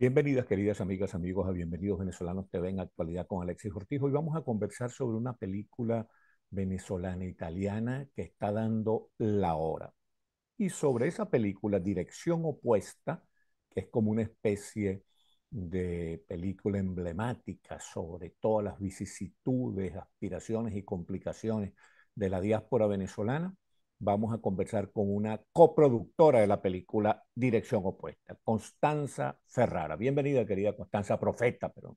Bienvenidas, queridas amigas, amigos, a Bienvenidos Venezolanos TV en Actualidad con Alexis Ortiz. Hoy vamos a conversar sobre una película venezolana italiana que está dando la hora. Y sobre esa película, Dirección Opuesta, que es como una especie de película emblemática sobre todas las vicisitudes, aspiraciones y complicaciones de la diáspora venezolana, vamos a conversar con una coproductora de la película Dirección Opuesta, Constanza Ferrara. Bienvenida, querida Constanza, profeta, pero...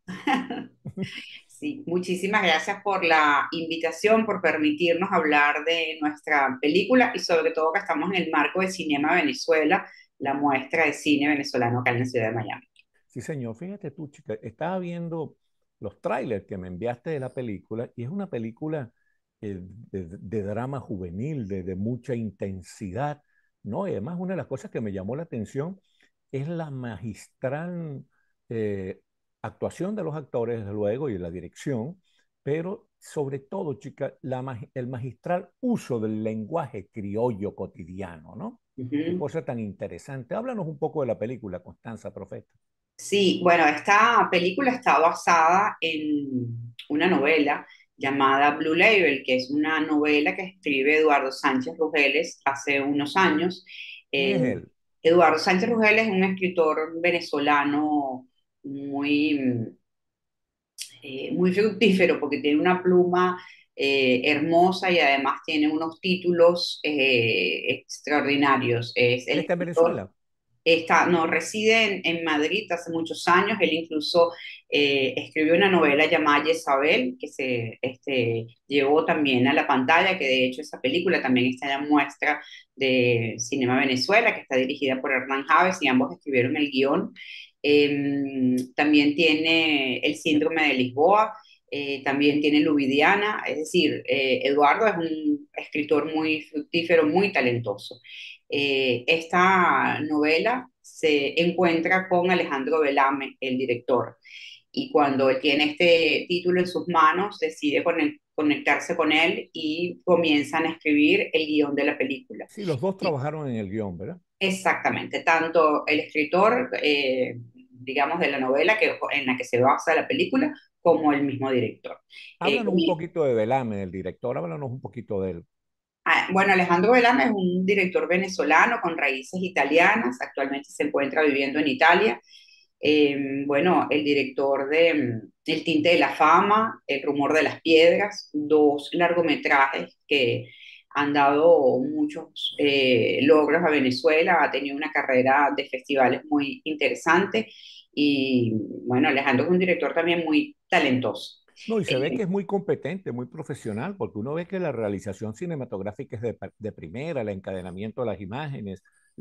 Sí, muchísimas gracias por la invitación, por permitirnos hablar de nuestra película y sobre todo que estamos en el marco de Cinema Venezuela, la muestra de cine venezolano acá en la ciudad de Miami. Sí, señor, fíjate tú, chica, estaba viendo los trailers que me enviaste de la película y es una película de drama juvenil, de mucha intensidad, ¿no? Y además una de las cosas que me llamó la atención es la magistral eh, actuación de los actores, desde luego, y la dirección, pero sobre todo, chica, el magistral uso del lenguaje criollo cotidiano, ¿no? Qué Ujú. cosa tan interesante. Háblanos un poco de la película, Constanza, profeta. Sí, bueno, esta película está basada en una novela llamada Blue Label, que es una novela que escribe Eduardo Sánchez Rugeles hace unos años. ¿Quién es Eh, él? Eduardo Sánchez Rugeles es un escritor venezolano muy muy fructífero porque tiene una pluma hermosa y además tiene unos títulos extraordinarios. Es Él el está en escritor, Venezuela. no, reside en Madrid hace muchos años. Él incluso escribió una novela llamada Jezabel, que se llevó también a la pantalla, que de hecho esa película también está en la muestra de Cinema Venezuela, que está dirigida por Hernán Javes y ambos escribieron el guión. También tiene El síndrome de Lisboa, también tiene Lubidiana, es decir, Eduardo es un escritor muy fructífero, muy talentoso. Esta novela se encuentra con Alejandro Velame, el director, y cuando él tiene este título en sus manos, decide conectarse con él y comienzan a escribir el guión de la película. Sí, los dos trabajaron en el guión, ¿verdad? Exactamente, tanto el escritor, digamos, de la novela en la que se basa la película, como el mismo director. Eh, Háblanos un poquito de Velame, del director, háblanos un poquito de él. bueno, Alejandro Velame es un director venezolano con raíces italianas, actualmente se encuentra viviendo en Italia. Bueno, el director de El tinte de la fama, El rumor de las piedras, dos largometrajes que han dado muchos logros a Venezuela, ha tenido una carrera de festivales muy interesante y bueno, Alejandro es un director también muy talentoso. No, y se ve que Eh, es muy competente, muy profesional, porque uno ve que la realización cinematográfica es de primera, el encadenamiento de las imágenes,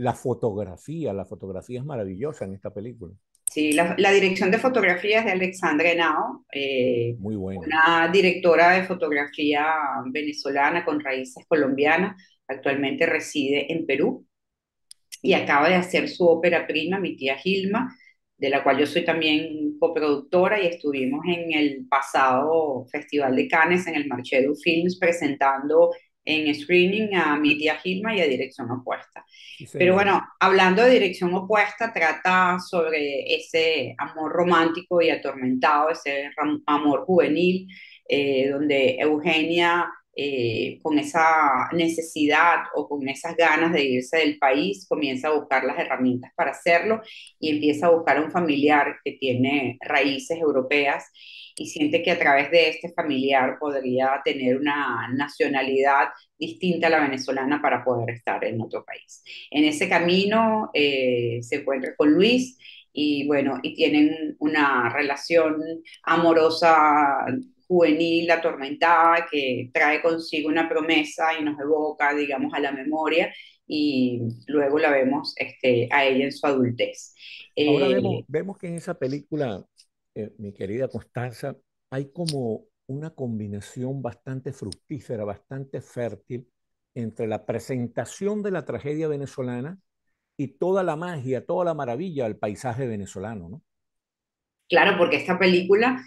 la fotografía es maravillosa en esta película. Sí, la dirección de fotografía es de Alexandra Henao, Muy buena. una directora de fotografía venezolana con raíces colombianas. Actualmente reside en Perú y acaba de hacer su ópera prima, Mi tía Gilma, de la cual yo soy también coproductora y estuvimos en el pasado Festival de Cannes, en el Marché du Films, presentando en screening a Mi tía Gilma y a Dirección Opuesta. Sí, Pero señor. bueno, hablando de Dirección Opuesta, trata sobre ese amor romántico y atormentado, ese amor juvenil, donde Eugenia, con esa necesidad o con esas ganas de irse del país, comienza a buscar las herramientas para hacerlo y empieza a buscar a un familiar que tiene raíces europeas y siente que a través de este familiar podría tener una nacionalidad distinta a la venezolana para poder estar en otro país. En ese camino se encuentra con Luis y bueno, y tienen una relación amorosa juvenil atormentada que trae consigo una promesa y nos evoca, digamos, a la memoria y luego la vemos a ella en su adultez. Ahora Eh, vemos que en esa película, mi querida Constanza, hay como una combinación bastante fructífera, bastante fértil entre la presentación de la tragedia venezolana y toda la magia, toda la maravilla del paisaje venezolano, ¿no? claro, porque esta película,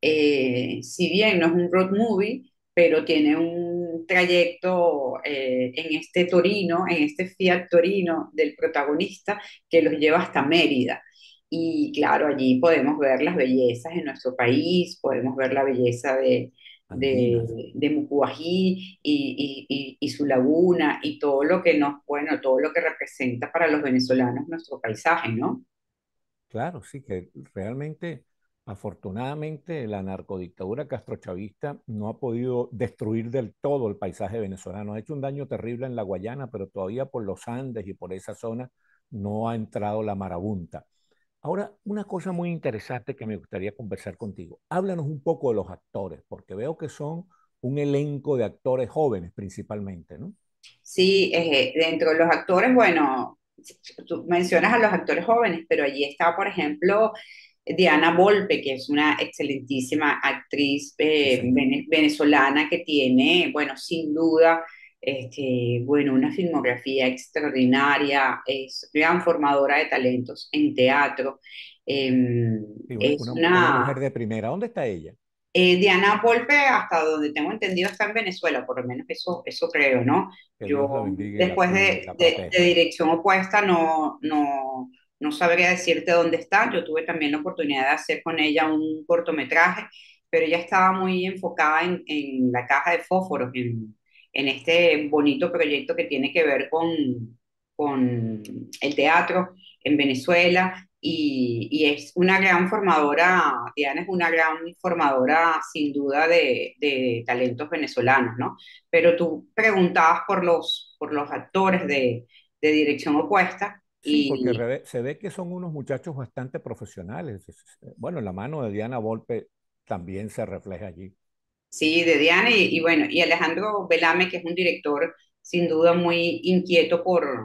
si bien no es un road movie, pero tiene un trayecto en este Torino, en este Fiat Torino del protagonista, que los lleva hasta Mérida. Y claro, allí podemos ver las bellezas de nuestro país, podemos ver la belleza Andinas. de Mucubají y su laguna y todo lo que nos, bueno, todo lo que representa para los venezolanos nuestro paisaje, ¿no? Claro, sí, que realmente, afortunadamente, la narcodictadura castrochavista no ha podido destruir del todo el paisaje venezolano. Ha hecho un daño terrible en la Guayana, pero todavía por los Andes y por esa zona no ha entrado la marabunta. Ahora, una cosa muy interesante que me gustaría conversar contigo. Háblanos un poco de los actores, porque veo que son un elenco de actores jóvenes principalmente, ¿no? Sí, dentro de los actores, bueno, tú mencionas a los actores jóvenes, pero allí está, por ejemplo, Diana Volpe, que es una excelentísima actriz Sí, señor. venezolana que tiene, bueno, sin duda, bueno, una filmografía extraordinaria, es gran formadora de talentos en teatro. Sí, Es una una, mujer de primera. ¿Dónde está ella? Diana Volpe, hasta donde tengo entendido, está en Venezuela, por lo menos eso creo, ¿no? Que Dios la Yo, bendiga y la después cuide y la de proteja. dirección opuesta, no sabría decirte dónde está. Yo tuve también la oportunidad de hacer con ella un cortometraje, pero ella estaba muy enfocada en la caja de fósforos, en este bonito proyecto que tiene que ver con el teatro en Venezuela y es una gran formadora, Diana es una gran formadora sin duda de talentos venezolanos, ¿no? Pero tú preguntabas por los actores de dirección opuesta Sí, porque y se ve que son unos muchachos bastante profesionales. Bueno, la mano de Diana Volpe también se refleja allí. sí, de Diana y bueno, y Alejandro Velame, que es un director sin duda muy inquieto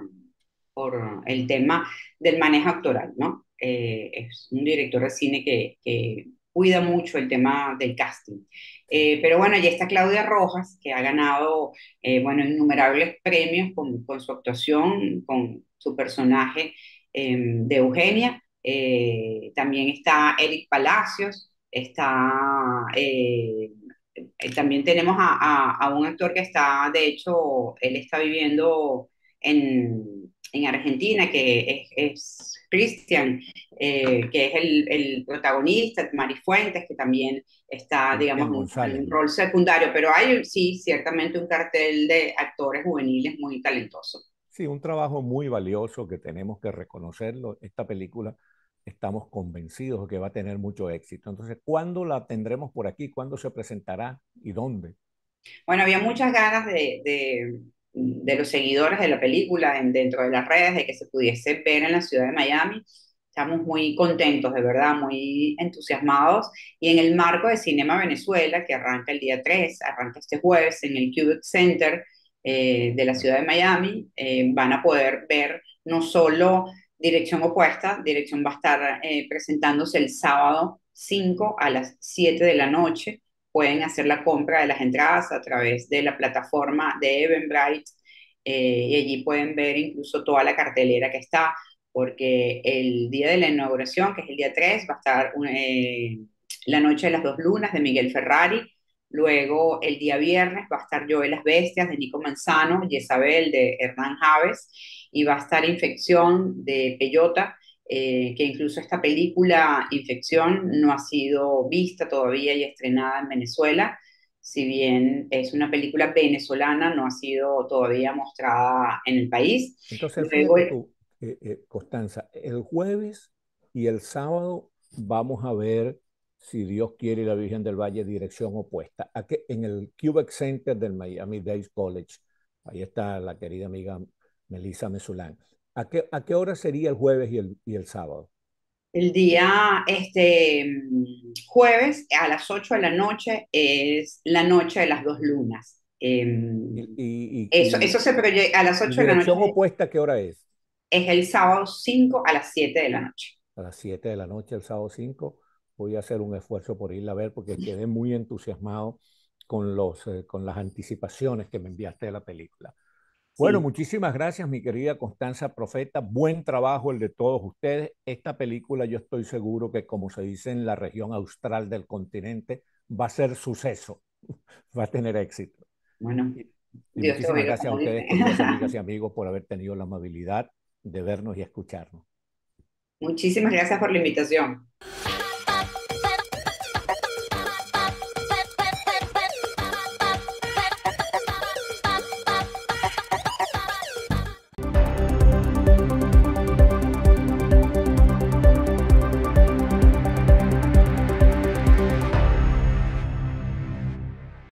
por el tema del manejo actoral, ¿no? Es un director de cine que cuida mucho el tema del casting. Sí. Pero bueno, ya está Claudia Rojas, que ha ganado, bueno, innumerables premios con su actuación, con su personaje de Eugenia. También está Eric Palacios, está... también tenemos a un actor que está, de hecho, él está viviendo en Argentina, que es Cristian, que es el protagonista, Mari Fuentes, que también está, digamos, Cristian en González, un ¿no? rol secundario, pero hay, sí, ciertamente un cartel de actores juveniles muy talentosos. Sí, un trabajo muy valioso que tenemos que reconocerlo. Esta película estamos convencidos de que va a tener mucho éxito. Entonces, ¿cuándo la tendremos por aquí? ¿Cuándo se presentará y dónde? Bueno, había muchas ganas de los seguidores de la película dentro de las redes, de que se pudiese ver en la ciudad de Miami. Estamos muy contentos, de verdad, muy entusiasmados. Y en el marco de Cinema Venezuela, que arranca el día 3, arranca este jueves en el Cubic Center de la ciudad de Miami, van a poder ver no solo Dirección Opuesta, Dirección va a estar presentándose el sábado 5 a las 7 de la noche. Pueden hacer la compra de las entradas a través de la plataforma de Eventbrite, y allí pueden ver incluso toda la cartelera que está, porque el día de la inauguración, que es el día 3 va a estar La Noche de las Dos Lunas de Miguel Ferrari. Luego el día viernes va a estar Yo de las Bestias de Nico Manzano, Jezabel de Hernán Javes, y va a estar Infección de Peyota, que incluso esta película Infección no ha sido vista todavía y estrenada en Venezuela. Si bien es una película venezolana, no ha sido todavía mostrada en el país. Entonces, Luego, fíjate tú, Constanza, el jueves y el sábado vamos a ver, si Dios quiere, y la Virgen del Valle, dirección opuesta. En el Quebec Center del Miami Dade College. Ahí está la querida amiga Melissa Mesulán. A qué hora sería el jueves y el sábado? el día jueves a las 8 de la noche es la noche de las dos lunas. Y, y, Eso y, se proyecta a las y 8 de la noche, dirección opuesta, ¿a qué hora es? es el sábado 5 a las 7 de la noche. A las 7 de la noche, el sábado 5. Voy a hacer un esfuerzo por irla a ver porque quedé muy entusiasmado con las anticipaciones que me enviaste de la película. Bueno, Sí. muchísimas gracias, mi querida Constanza Profeta. Buen trabajo el de todos ustedes. Esta película yo estoy seguro que, como se dice en la región austral del continente, va a ser suceso, va a tener éxito. Bueno, Y, y Dios te muchísimas oiga, gracias a como ustedes, dicen. queridas amigas y amigos, por haber tenido la amabilidad de vernos y escucharnos. Muchísimas gracias por la invitación.